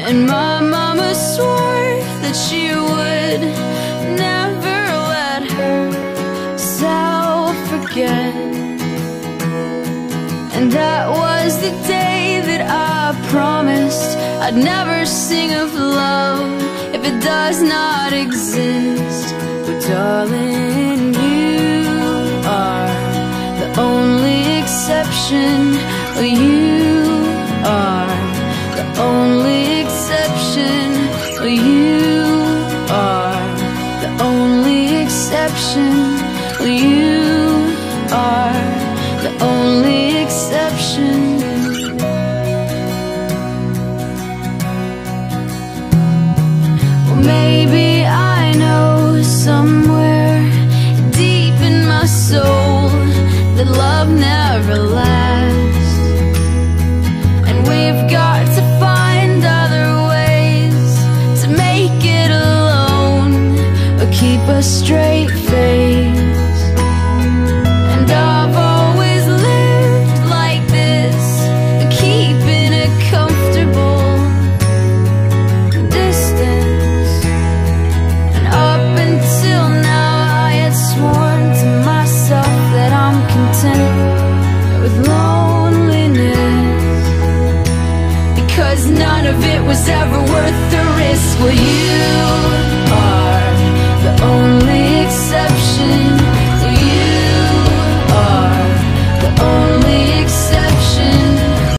And my mama swore that she would never let herself forget. And that was the day that I promised I'd never sing of love if it does not exist. But darling, you are the only exception. You are the only exception. You are the only exception. You are the only exception. Well, maybe I know somewhere deep in my soul that love never lasts, and we've got to find other ways to make it alone or keep a straight face. And I've always lived like this, keeping a comfortable distance. And up until now I had sworn to myself that I'm content with loneliness, because none of it was ever worth the risk. Well, you